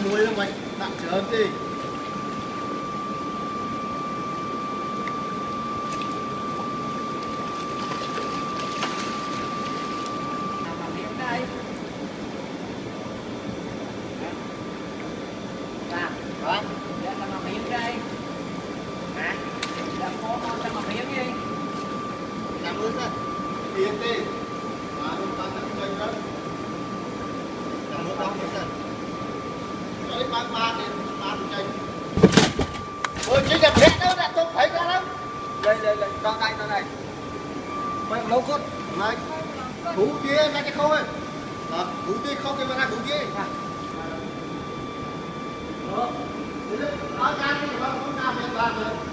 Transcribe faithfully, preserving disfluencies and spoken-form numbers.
muối không anh? Đặt chớm đi. Rồi, để tao mà miếng đây. Hả? Để có con tao mà miếng đi. Làm luôn ra. Yên đi. Mà không tăng tăng chân đó. Làm luôn đó hết rồi. Nó đi bán ba thì ba thì chân. Ôi chỉ là phép đâu đã tôi thấy ra đâu. Đây đây đây, đó đây đó đây. Mày lâu con. Này. Thú kia ra cái khâu ấy. Ờ, thú kia không cái mà ra thú kia. Đó. Đó ra cái gì không có ra miền Bắc rồi.